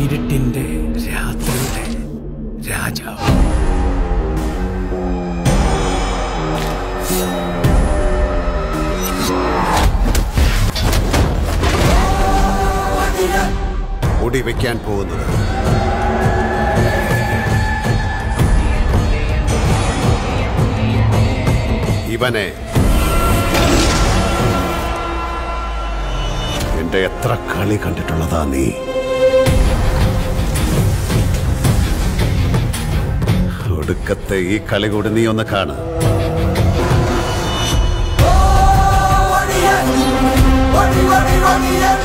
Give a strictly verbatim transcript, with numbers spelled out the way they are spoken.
ഇരുട്ടിന്റെ രാത്രിയുടെ രാജാവ്. മുടി വെക്കാൻ പോകുന്നത് ഇവനെ എന്റെ എത്ര കളി കണ്ടിട്ടുള്ളതാ നീ. ഒടുക്കത്തെ ഈ കളി കൂടി നീ ഒന്ന് കാണ്. ODIYAN, ODIYAN, ODIYAN.